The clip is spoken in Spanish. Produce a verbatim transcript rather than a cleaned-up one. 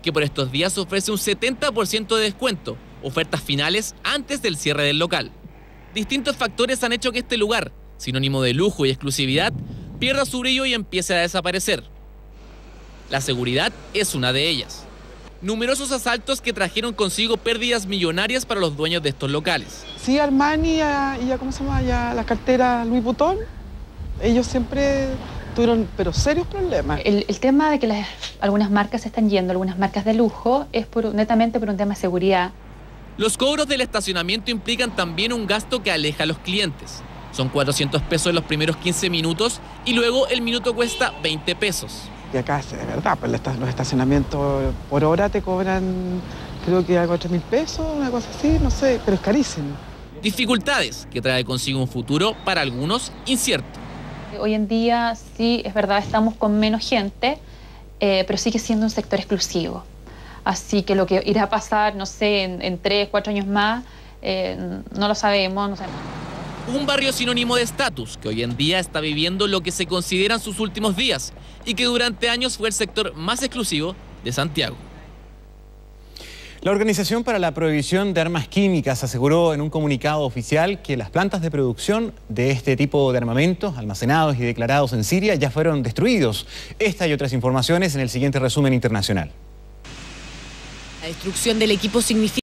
que por estos días ofrece un setenta por ciento de descuento, ofertas finales antes del cierre del local. Distintos factores han hecho que este lugar, sinónimo de lujo y exclusividad, pierda su brillo y empiece a desaparecer. La seguridad es una de ellas. Numerosos asaltos que trajeron consigo pérdidas millonarias para los dueños de estos locales. Sí, Armani y a, y a, ¿cómo se llama? Y a la cartera Louis Vuitton, ellos siempre tuvieron, pero serios problemas. El, el tema de que las, algunas marcas se están yendo, algunas marcas de lujo, es por, netamente por un tema de seguridad. Los cobros del estacionamiento implican también un gasto que aleja a los clientes. Son cuatrocientos pesos en los primeros quince minutos y luego el minuto cuesta veinte pesos. Y acá, de verdad, pues los estacionamientos por hora te cobran, creo que algo de tres mil pesos, una cosa así, no sé, pero es carísimo. Dificultades que trae consigo un futuro para algunos incierto. Hoy en día, sí, es verdad, estamos con menos gente, eh, pero sigue siendo un sector exclusivo. Así que lo que irá a pasar, no sé, en, en tres, cuatro años más, eh, no lo sabemos, no sabemos. Un barrio sinónimo de estatus que hoy en día está viviendo lo que se consideran sus últimos días y que durante años fue el sector más exclusivo de Santiago. La Organización para la Prohibición de Armas Químicas aseguró en un comunicado oficial que las plantas de producción de este tipo de armamentos, almacenados y declarados en Siria, ya fueron destruidos. Esta y otras informaciones en el siguiente resumen internacional. La destrucción del equipo significa